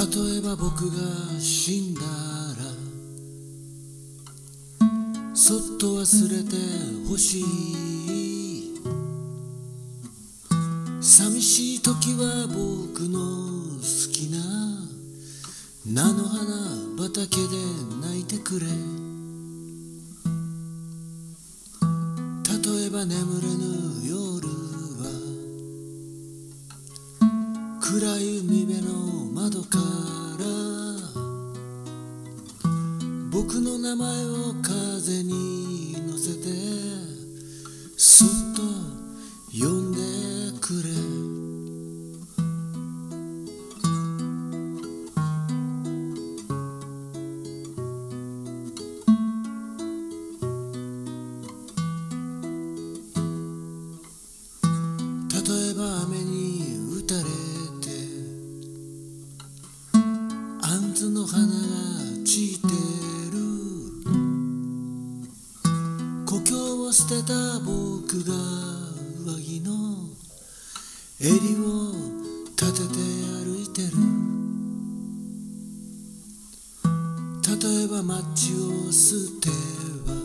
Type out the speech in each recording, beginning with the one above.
例えば僕が死んだらそっと忘れてほしい。寂しい時は僕の好きな菜の花畑で泣いてくれ。例えば眠れぬ夜は暗い海辺の窓から僕の名前を風に乗せてそっと呼んでくれ。例えば雨に打たれて杏の花が散ってる。故郷を捨てた僕が上着の襟を立てて歩いてる。例えばマッチを捨ては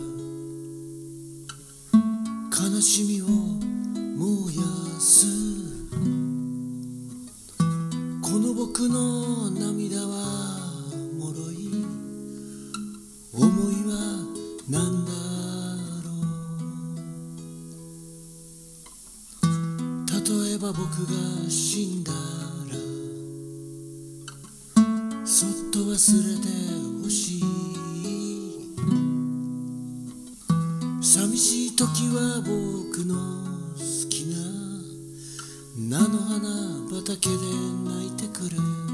悲しみを燃やす。この僕の涙は脆い。思いは何だろう。例えば僕が死んだらそっと忘れてほしい。寂しい時は僕の好きな菜の花畑で泣いてくれ。